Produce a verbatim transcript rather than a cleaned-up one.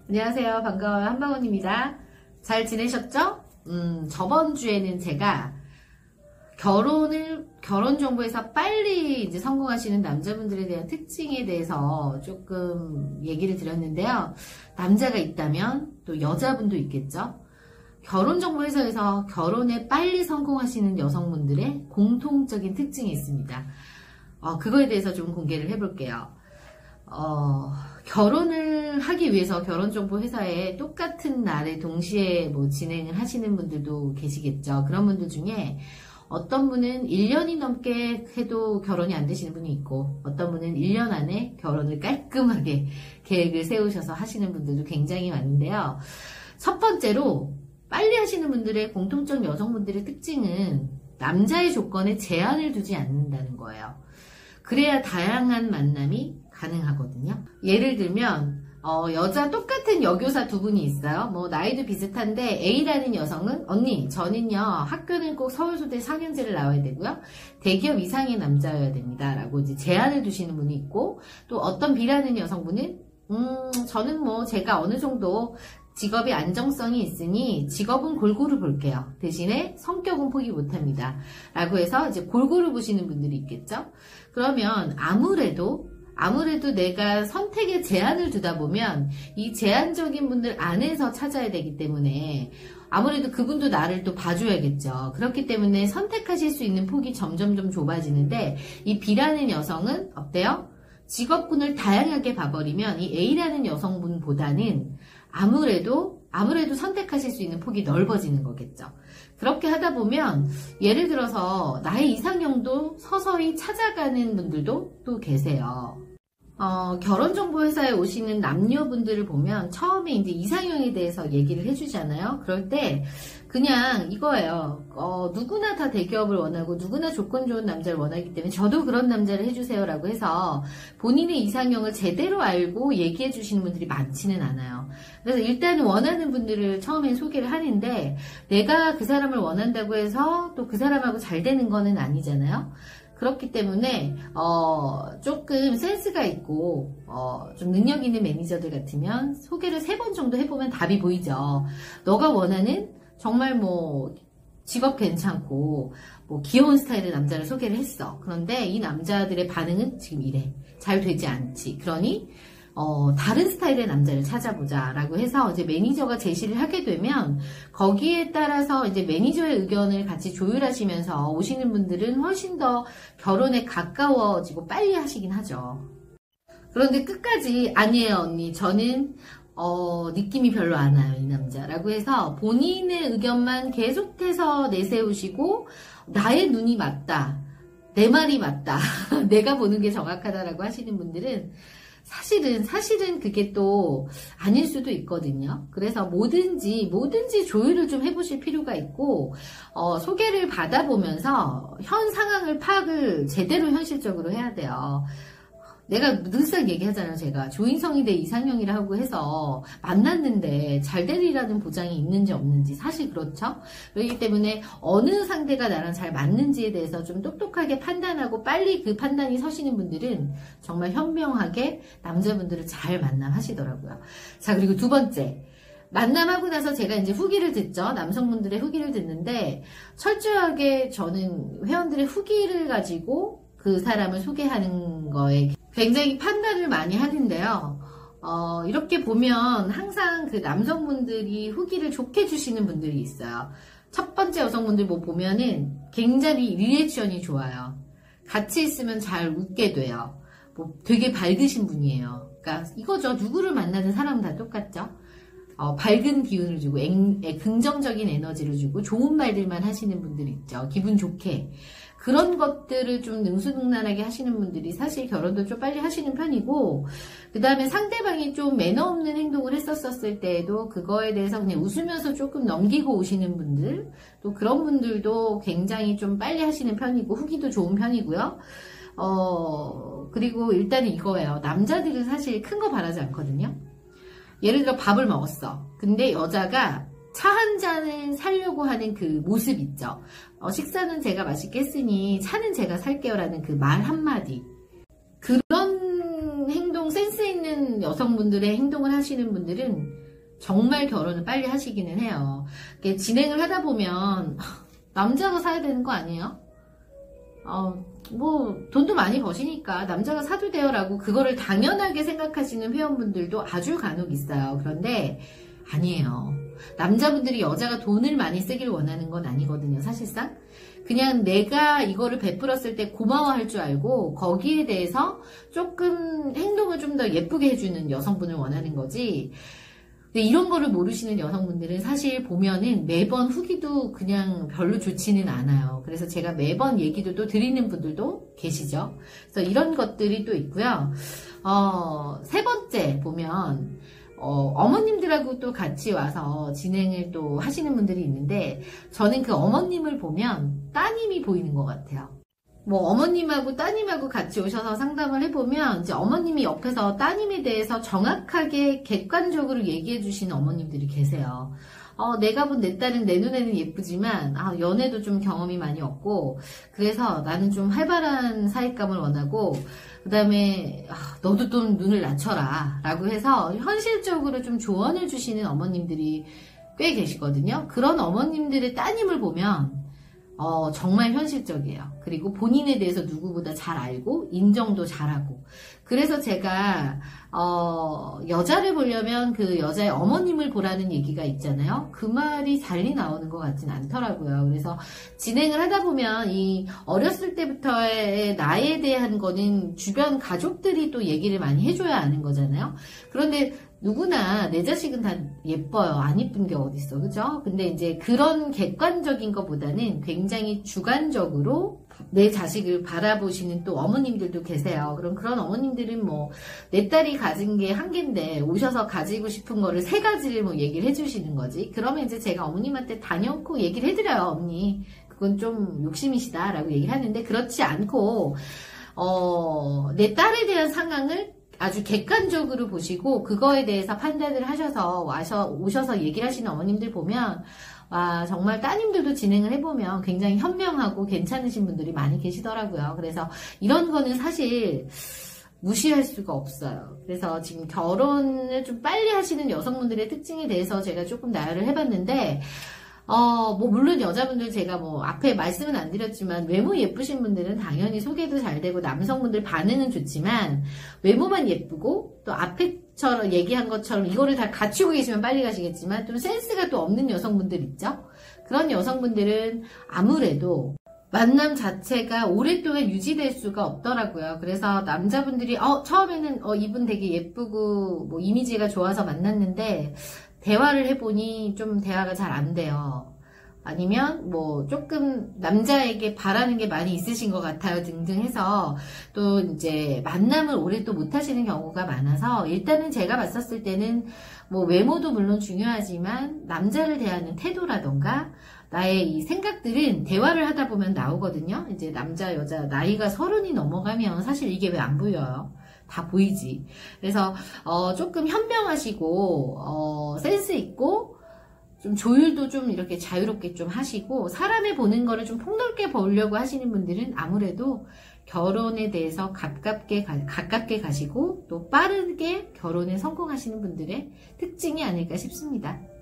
안녕하세요. 반가워요. 한방원입니다. 잘 지내셨죠? 음, 저번 주에는 제가 결혼을, 결혼 정보에서 빨리 이제 성공하시는 남자분들에 대한 특징에 대해서 조금 얘기를 드렸는데요. 남자가 있다면 또 여자분도 있겠죠? 결혼 정보회사에서 결혼에 빨리 성공하시는 여성분들의 공통적인 특징이 있습니다. 어, 그거에 대해서 좀 공개를 해볼게요. 어, 결혼을 하기 위해서 결혼정보회사에 똑같은 날에 동시에 뭐 진행을 하시는 분들도 계시겠죠. 그런 분들 중에 어떤 분은 일 년이 넘게 해도 결혼이 안 되시는 분이 있고, 어떤 분은 일 년 안에 결혼을 깔끔하게 계획을 세우셔서 하시는 분들도 굉장히 많은데요. 첫 번째로 빨리 하시는 분들의 공통적 여성분들의 특징은 남자의 조건에 제한을 두지 않는다는 거예요. 그래야 다양한 만남이 가능하거든요. 예를 들면 어, 여자 똑같은 여교사 두 분이 있어요. 뭐 나이도 비슷한데 A라는 여성은 언니 저는요 학교는 꼭 서울소대 사 년제를 나와야 되고요. 대기업 이상의 남자여야 됩니다. 라고 이제 제한을 두시는 분이 있고, 또 어떤 B라는 여성분은 음 저는 뭐 제가 어느 정도 직업의 안정성이 있으니 직업은 골고루 볼게요. 대신에 성격은 포기 못합니다. 라고 해서 이제 골고루 보시는 분들이 있겠죠. 그러면 아무래도 아무래도 내가 선택에 제한을 두다 보면 이 제한적인 분들 안에서 찾아야 되기 때문에 아무래도 그분도 나를 또 봐줘야겠죠. 그렇기 때문에 선택하실 수 있는 폭이 점점점 좁아지는데, 이 B라는 여성은 어때요? 직업군을 다양하게 봐버리면 이 A라는 여성분보다는 아무래도 아무래도 선택하실 수 있는 폭이 넓어지는 거겠죠. 그렇게 하다 보면 예를 들어서 나의 이상형도 서서히 찾아가는 분들도 또 계세요. 어, 결혼정보회사에 오시는 남녀분들을 보면 처음에 이제 이상형에 대해서 얘기를 해주잖아요. 그럴 때 그냥 이거예요. 어, 누구나 다 대기업을 원하고 누구나 조건 좋은 남자를 원하기 때문에 저도 그런 남자를 해주세요 라고 해서 본인의 이상형을 제대로 알고 얘기해 주시는 분들이 많지는 않아요. 그래서 일단은 원하는 분들을 처음엔 소개를 하는데, 내가 그 사람을 원한다고 해서 또 그 사람하고 잘 되는 거는 아니잖아요. 그렇기 때문에 어, 조금 센스가 있고 어, 좀 능력 있는 매니저들 같으면 소개를 세 번 정도 해보면 답이 보이죠. 너가 원하는 정말 뭐 직업 괜찮고 뭐 귀여운 스타일의 남자를 소개를 했어. 그런데 이 남자들의 반응은 지금 이래. 잘 되지 않지. 그러니 어, 다른 스타일의 남자를 찾아보자 라고 해서 이제 매니저가 제시를 하게 되면 거기에 따라서 이제 매니저의 의견을 같이 조율하시면서 오시는 분들은 훨씬 더 결혼에 가까워지고 빨리 하시긴 하죠. 그런데 끝까지 아니에요 언니 저는 어, 느낌이 별로 안 와요 이 남자 라고 해서 본인의 의견만 계속해서 내세우시고 나의 눈이 맞다, 내 말이 맞다, 내가 보는 게 정확하다라고 하시는 분들은 사실은, 사실은 그게 또 아닐 수도 있거든요. 그래서 뭐든지, 뭐든지 조율을 좀 해보실 필요가 있고, 어, 소개를 받아보면서 현 상황을 파악을 제대로 현실적으로 해야 돼요. 내가 늘상 얘기하잖아요. 제가 조인성이 내 이상형이라고 해서 만났는데 잘 되리라는 보장이 있는지 없는지 사실 그렇죠. 그렇기 때문에 어느 상대가 나랑 잘 맞는지에 대해서 좀 똑똑하게 판단하고 빨리 그 판단이 서시는 분들은 정말 현명하게 남자분들을 잘 만남하시더라고요. 자, 그리고 두 번째, 만남하고 나서 제가 이제 후기를 듣죠. 남성분들의 후기를 듣는데 철저하게 저는 회원들의 후기를 가지고 그 사람을 소개하는 거에 굉장히 판단을 많이 하는데요. 어, 이렇게 보면 항상 그 남성분들이 후기를 좋게 주시는 분들이 있어요. 첫 번째 여성분들 뭐 보면은 굉장히 리액션이 좋아요. 같이 있으면 잘 웃게 돼요. 뭐 되게 밝으신 분이에요. 그러니까 이거죠. 누구를 만나든 사람은 다 똑같죠. 어, 밝은 기운을 주고 앵, 애, 긍정적인 에너지를 주고 좋은 말들만 하시는 분들 있죠. 기분 좋게. 그런 것들을 좀 능수능란하게 하시는 분들이 사실 결혼도 좀 빨리 하시는 편이고, 그 다음에 상대방이 좀 매너 없는 행동을 했었을 때에도 그거에 대해서 그냥 웃으면서 조금 넘기고 오시는 분들, 또 그런 분들도 굉장히 좀 빨리 하시는 편이고 후기도 좋은 편이고요. 어, 그리고 일단 이거예요. 남자들은 사실 큰 거 바라지 않거든요. 예를 들어 밥을 먹었어. 근데 여자가 차 한 잔을 사려고 하는 그 모습 있죠. 어, 식사는 제가 맛있게 했으니 차는 제가 살게요 라는 그 말 한마디. 그런 행동 센스 있는 여성분들의 행동을 하시는 분들은 정말 결혼을 빨리 하시기는 해요. 진행을 하다 보면 남자가 사야 되는 거 아니에요? 어, 뭐 돈도 많이 버시니까 남자가 사도 돼요 라고 그거를 당연하게 생각하시는 회원분들도 아주 간혹 있어요. 그런데 아니에요. 남자분들이 여자가 돈을 많이 쓰길 원하는 건 아니거든요. 사실상 그냥 내가 이거를 베풀었을 때 고마워할 줄 알고 거기에 대해서 조금 행동을 좀 더 예쁘게 해주는 여성분을 원하는 거지. 근데 이런 거를 모르시는 여성분들은 사실 보면은 매번 후기도 그냥 별로 좋지는 않아요. 그래서 제가 매번 얘기도 또 드리는 분들도 계시죠. 그래서 이런 것들이 또 있고요. 어, 세 번째 보면 어, 어머님들하고 또 같이 와서 진행을 또 하시는 분들이 있는데 저는 그 어머님을 보면 따님이 보이는 것 같아요. 뭐 어머님하고 따님하고 같이 오셔서 상담을 해보면 이제 어머님이 옆에서 따님에 대해서 정확하게 객관적으로 얘기해 주시는 어머님들이 계세요. 어, 내가 본 내 딸은 내 눈에는 예쁘지만 아, 연애도 좀 경험이 많이 없고 그래서 나는 좀 활발한 사익감을 원하고 그 다음에 아, 너도 좀 눈을 낮춰라 라고 해서 현실적으로 좀 조언을 주시는 어머님들이 꽤 계시거든요. 그런 어머님들의 따님을 보면 어, 정말 현실적이에요. 그리고 본인에 대해서 누구보다 잘 알고 인정도 잘하고 그래서 제가 어, 여자를 보려면 그 여자의 어머님을 보라는 얘기가 있잖아요. 그 말이 달리 나오는 것 같진 않더라고요. 그래서 진행을 하다 보면 이 어렸을 때부터의 나에 대한 거는 주변 가족들이 또 얘기를 많이 해줘야 아는 거잖아요. 그런데 누구나 내 자식은 다 예뻐요. 안 예쁜 게 어딨어. 그죠? 근데 이제 그런 객관적인 것보다는 굉장히 주관적으로 내 자식을 바라보시는 또 어머님들도 계세요. 그럼 그런 어머님들은 뭐 내 딸이 가진 게 한 개인데 오셔서 가지고 싶은 거를 세 가지를 뭐 얘기를 해주시는 거지. 그러면 이제 제가 어머님한테 다녀오고 얘기를 해드려요. 언니 그건 좀 욕심이시다 라고 얘기를 하는데 그렇지 않고 어, 내 딸에 대한 상황을 아주 객관적으로 보시고 그거에 대해서 판단을 하셔서 와서 오셔서 얘기를 하시는 어머님들 보면 와 정말 따님들도 진행을 해보면 굉장히 현명하고 괜찮으신 분들이 많이 계시더라고요. 그래서 이런 거는 사실 무시할 수가 없어요. 그래서 지금 결혼을 좀 빨리 하시는 여성분들의 특징에 대해서 제가 조금 나열을 해봤는데 어, 뭐, 물론 여자분들 제가 뭐, 앞에 말씀은 안 드렸지만, 외모 예쁘신 분들은 당연히 소개도 잘 되고, 남성분들 반응은 좋지만, 외모만 예쁘고, 또 앞에처럼 얘기한 것처럼 이거를 다 갖추고 계시면 빨리 가시겠지만, 좀 센스가 또 없는 여성분들 있죠? 그런 여성분들은 아무래도, 만남 자체가 오랫동안 유지될 수가 없더라고요. 그래서 남자분들이, 어, 처음에는, 어, 이분 되게 예쁘고, 뭐, 이미지가 좋아서 만났는데, 대화를 해보니 좀 대화가 잘 안 돼요. 아니면 뭐 조금 남자에게 바라는 게 많이 있으신 것 같아요 등등 해서 또 이제 만남을 오래 또 못 하시는 경우가 많아서 일단은 제가 봤었을 때는 뭐 외모도 물론 중요하지만 남자를 대하는 태도라던가 나의 이 생각들은 대화를 하다 보면 나오거든요. 이제 남자 여자 나이가 서른이 넘어가면 사실 이게 왜 안 보여요? 다 보이지. 그래서 어, 조금 현명하시고 어, 센스 있고 좀 조율도 좀 이렇게 자유롭게 좀 하시고 사람을 보는 거를 좀 폭넓게 보려고 하시는 분들은 아무래도 결혼에 대해서 가깝게 가, 가깝게 가시고 또 빠르게 결혼에 성공하시는 분들의 특징이 아닐까 싶습니다.